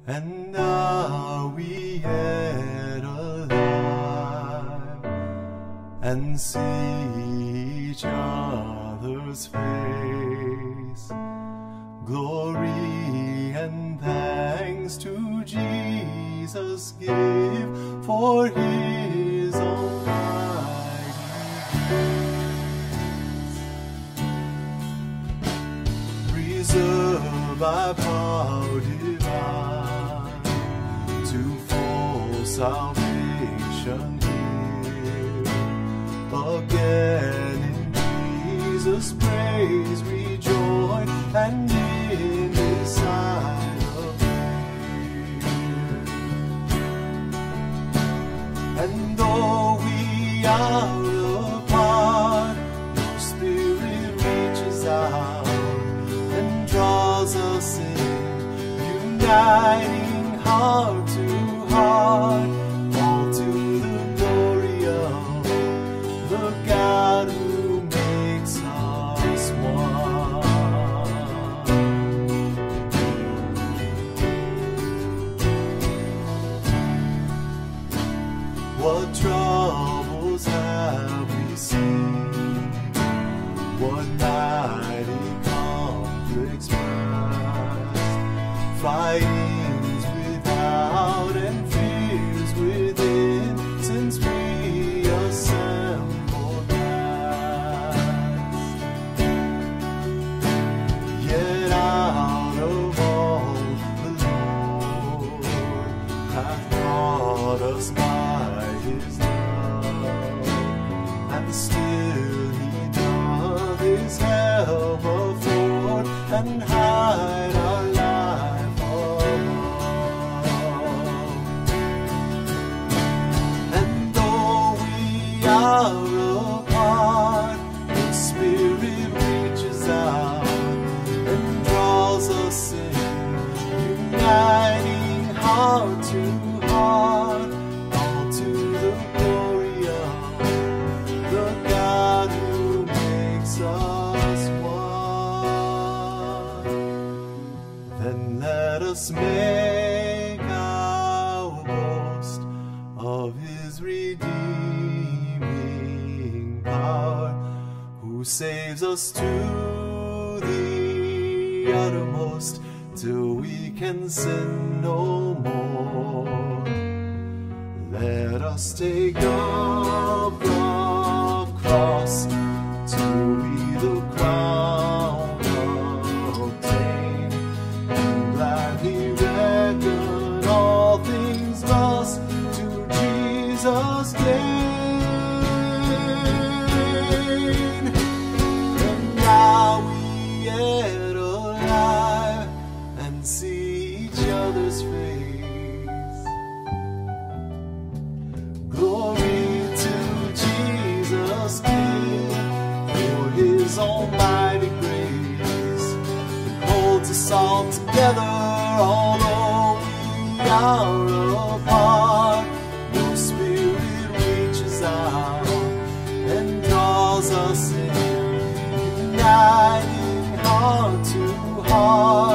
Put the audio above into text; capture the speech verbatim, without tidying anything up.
and are we yet alive, and see each other's face. Glory and thanks to Jesus give for his almighty grace. Reserve by power divine to full salvation give. Again in Jesus' praise we join, and in his sight appear. And though we are apart, your spirit reaches out and draws us in, uniting heart to heart, all to the glory of the God who makes us one. What troubles have we seen? What mighty conflicts past? Fightings without and fears within, since we assembled last. Yet out of all the Lord hath brought us by his love, and still he doth his help afford, and hide our life above. And though we are apart, the Spirit reaches out and draws us in, uniting heart to heart, all to the glory of the God who makes us one. Then let us make our boast of his redeeming power, who saves us to the uttermost, till we can sin no more. Let us take up the cross to be the crown obtained, and gladly reckon all things lost to Jesus gain. And now we yet alive, and see each other's face. Glory to Jesus King for his almighty grace. He holds us all together, although we are apart. Your spirit reaches out and draws us in, uniting heart to heart.